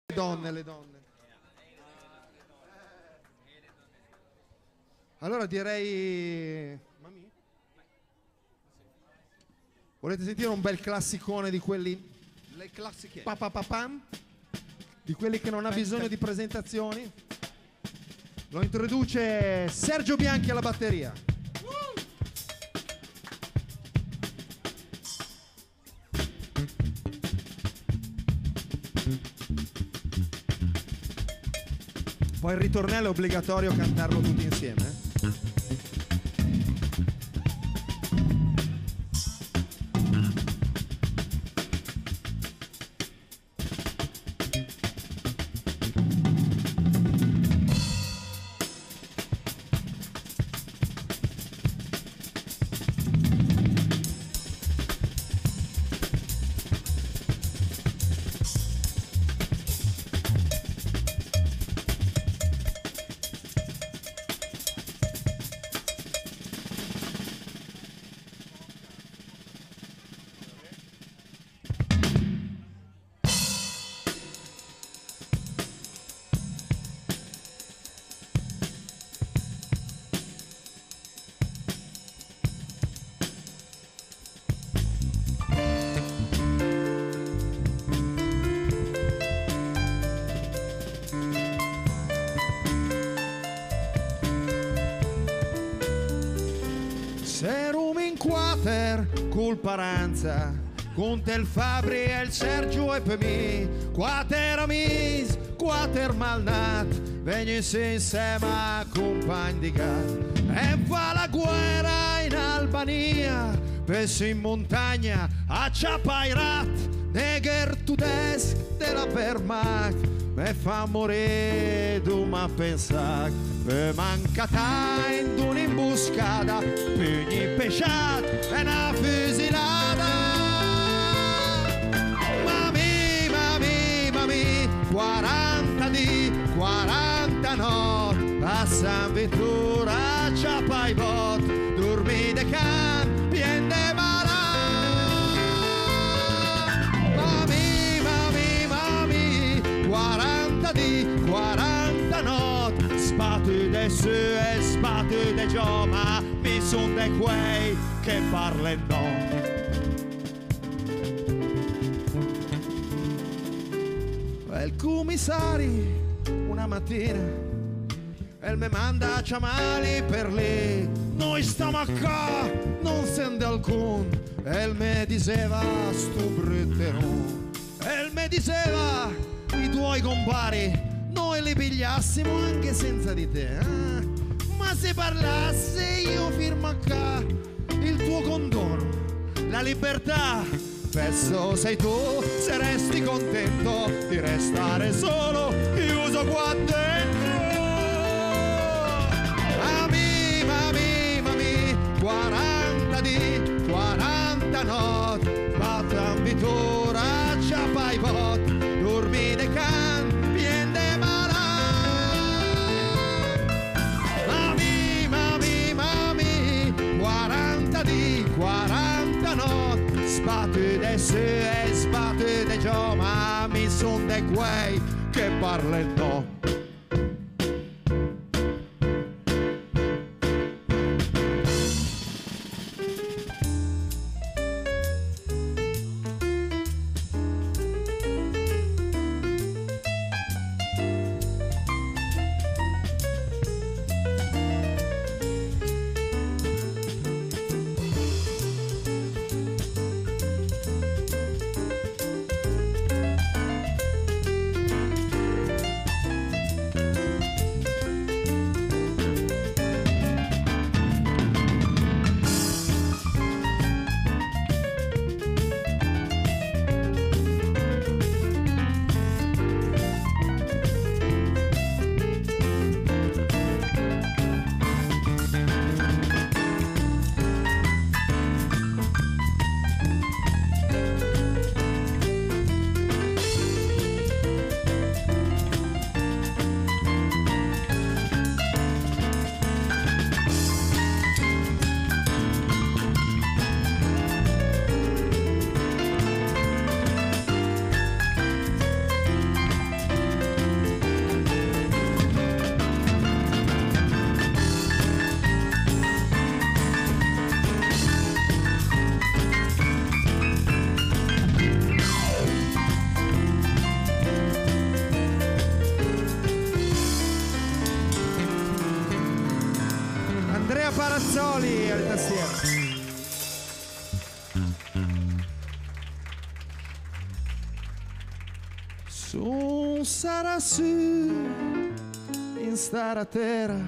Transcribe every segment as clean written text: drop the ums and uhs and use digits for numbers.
Le donne. Allora direi... Volete sentire un bel classicone di quelli... Le classiche. Papapapam? Di quelli che non ha bisogno di presentazioni? Lo introduce Sergio Bianchi alla batteria. Poi il ritornello è obbligatorio cantarlo tutti insieme. Col Paranza, con il Fabri e il Sergio e per me, quater amis, quater malnat, venisse insieme a compagni di gat, e fa la guerra in Albania, penso in montagna a Chapairat, neger tudes della Wehrmacht, me fa morire tu ma pensa che mancata in un'imboscata, pugni pesciati e una fusilata. Mami, 40 di 40 notti, a San Vittorio a Ciapaibot, dormi de can, pien de malà. Mami, 40 di 40 notti, spatu de su e spatu de giò, ma mi son de quei che parlano. Il commissario una mattina e me manda a chiamare per lei, noi stiamo qua, non sente alcun, e me diceva sto brutterone, e me diceva i tuoi compari noi li pigliassimo anche senza di te, ma se parlasse io firmo qua il tuo condono, la libertà. Spesso sei tu, se resti contento di restare solo, chiuso qua dentro. Mami, 40 di 40 notti, battan Vittoria, Ciapaibot, dormi de can, pien de malà. Mami, 40 di 40 notti, sbatti de su e sbatti de giò, ma mi son de quei che parlano. Parazzoli alle tastiere. Su sarà su in stara terra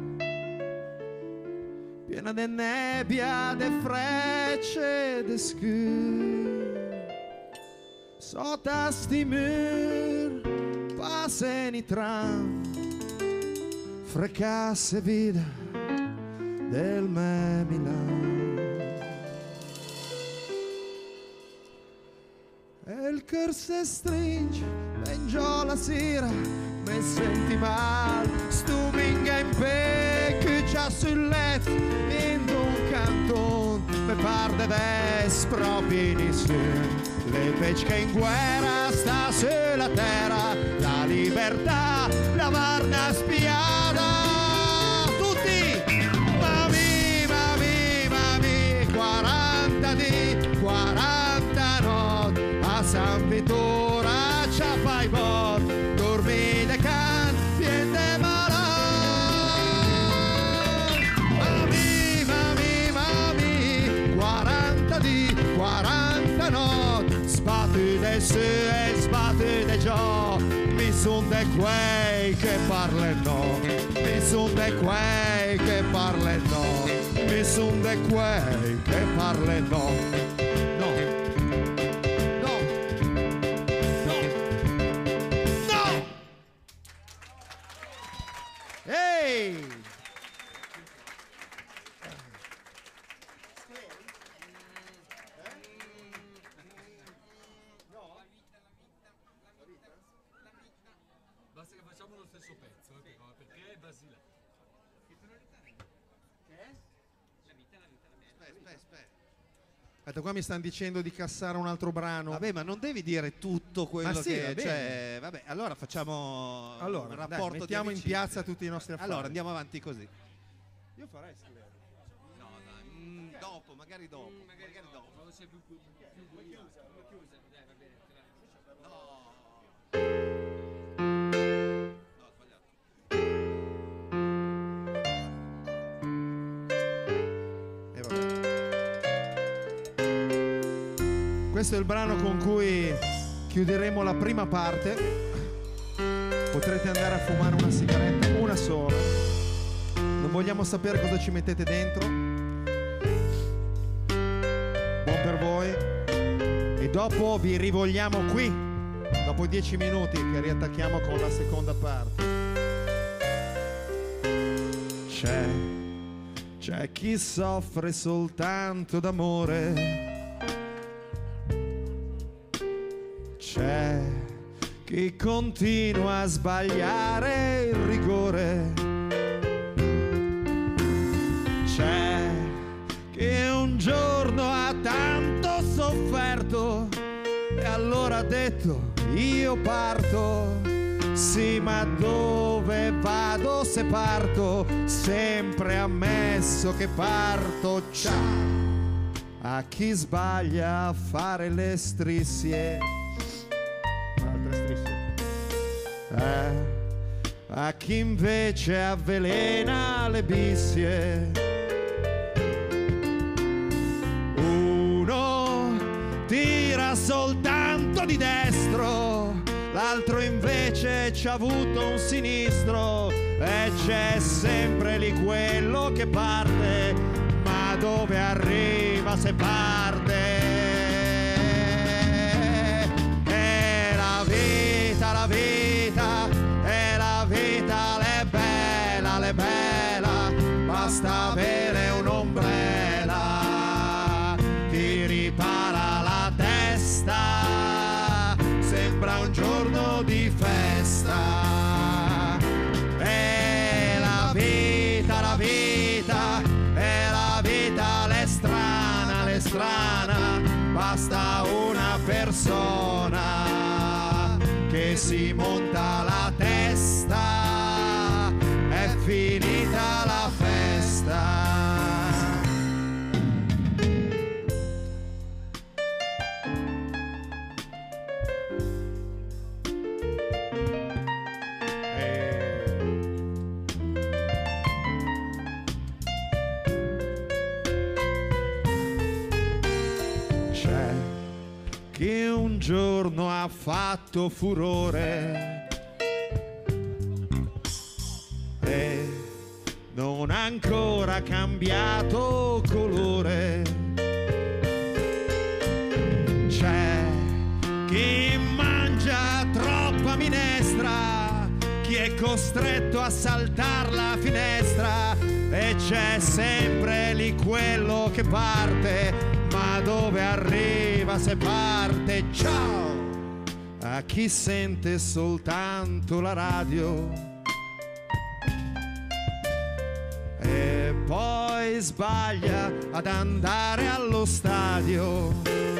piena de nebbia, de frecce, de scur sotto sti mur passen i tram frecasse vida del me Milano. E il cor se stringe, già la sera, mi senti mal, stuminga in pe, che già sul letto, in un canton, mi parde des proprio insieme. Le pesche in guerra sta sulla terra, la libertà, la varna spiata. Tutti, mami, mami, mami, 40 di, 40 notti, a San Vittore, a Ciappa i bot, dormi de can, vien de malan. Mami, mami, mami, 40 di, 40 notti, sbatti de su e sbatti de giò, mi son de quei che parlano, mi son de quei che parlano, mi son de quei che parlano. Ehi! Basta che facciamo lo stesso pezzo, perché è basilare. Che tonalità è? Che è? La vita. Aspetta. Aspetta, qua mi stanno dicendo di cassare un altro brano. Vabbè, ma non devi dire tutto quello sì, che va c'è. Vabbè, allora facciamo Allora, un rapporto dai, mettiamo di in amicizia. piazza tutti i nostri affari. Allora, andiamo avanti così. Io farei scrivere. No, dai, dopo, magari dopo. Magari dopo. Quando sei più chiusa, dai, va bene. No. No, ho sbagliato. E vabbè. Questo è il brano con cui chiuderemo la prima parte. Potrete andare a fumare una sigaretta, una sola. Non vogliamo sapere cosa ci mettete dentro. Buon per voi. E dopo vi rivogliamo qui, dopo 10 minuti che riattacchiamo con la seconda parte. C'è chi soffre soltanto d'amore. C'è chi continua a sbagliare il rigore. C'è chi un giorno ha tanto sofferto e allora ha detto io parto. Sì, ma dove vado se parto? Sempre ammesso che parto. Ciao a chi sbaglia a fare le strisce. A chi invece avvelena le bissie. Uno tira soltanto di destro, l'altro invece c'ha avuto un sinistro. E c'è sempre lì quello che parte, ma dove arriva se parte? E la vita, la vita, e la vita, l'è bella, basta avere un'ombrella, ti ripara la testa, sembra un giorno di festa. E la vita, la vita, e la vita, l'è strana, basta una persona che si monta la testa, è finita la festa. giorno ha fatto furore e non ha ancora cambiato colore. C'è chi mangia troppa minestra, chi è costretto a saltar la finestra, e c'è sempre lì quello che parte, ma dove arriva se parte? Ciao! A chi sente soltanto la radio e poi sbaglia ad andare allo stadio.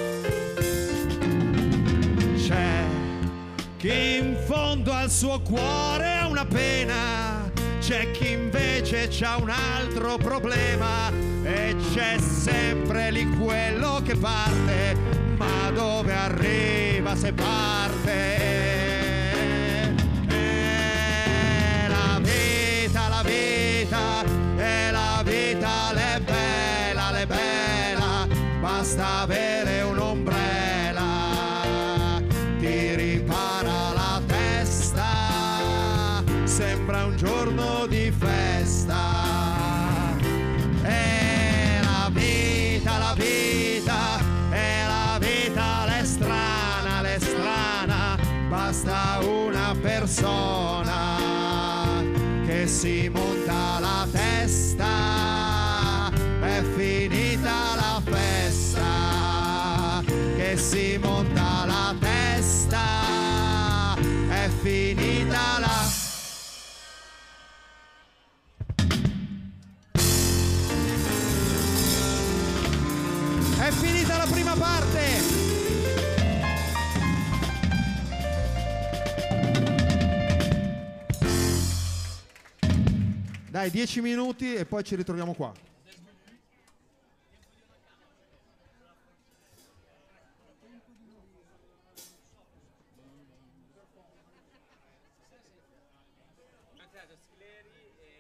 C'è chi in fondo al suo cuore ha una pena, c'è chi invece c'ha un altro problema, e c'è sempre lì quello che parte, ma dove arriva se parte? La vita, e la vita l'è bella, basta avere un'ombrella, ti ripara la testa, sembra un giorno di festa. E la vita, e la vita l'è strana, basta una persona che si monta la testa, è finita la festa, che si monta la testa, è finita la... È finita la prima parte! Dai, 10 minuti e poi ci ritroviamo qua. Scleri e